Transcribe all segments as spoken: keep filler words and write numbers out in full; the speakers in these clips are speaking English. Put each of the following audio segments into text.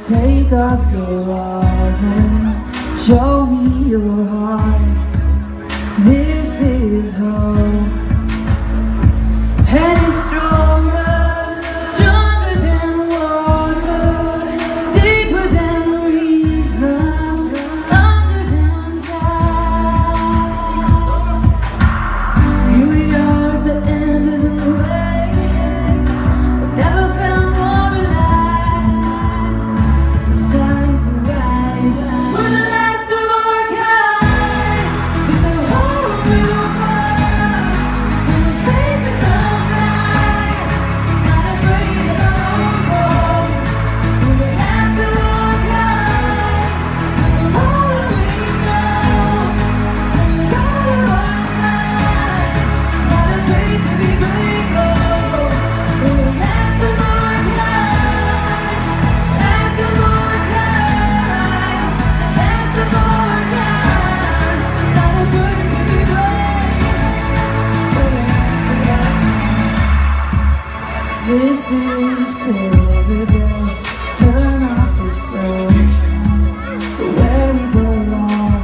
Take off your armor, show me your heart. This is hope, and it's stronger, stronger than water, deeper than reason, longer than time. Here we are at the end of the way, I've never felt more alive. It's time to rise, we're the last of our kind. It's a whole new world, and we're facing the fight. Not afraid of our own goals, we're the last of our kind. And we're all that we know, and we're all of our mind. Not afraid to be brave, oh, we're the last of our kind. Last of our kind, last of our kind. Not afraid to be brave, we're the last of our kind. This is paradise. Turn off the search for where we belong.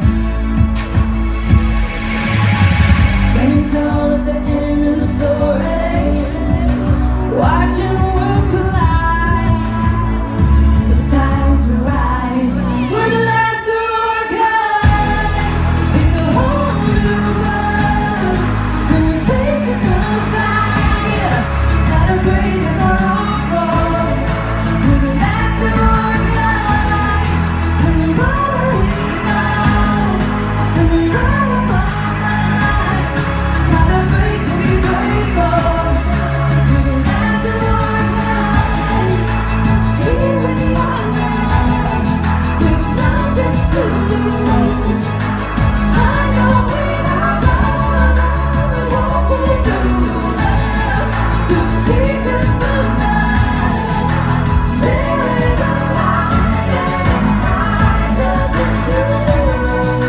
Standing tall at the end of the story, watching worlds collide. It's time to rise, we're the last of our kind. It's a whole new world, and we're facing the fight. Not afraid of our own goals, we're the last of our kind. And we're all that we know, and we're all of our mind. Not afraid to be brave, oh, we're the last of our kind. Here we are now, with nothing to lose. I know we don't know what we'll do now, 'cause deep in the night, there is a light that binds us to truth.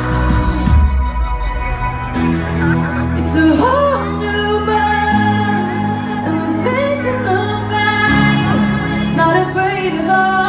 It's a whole new world, and we're facing the fight. Not afraid of our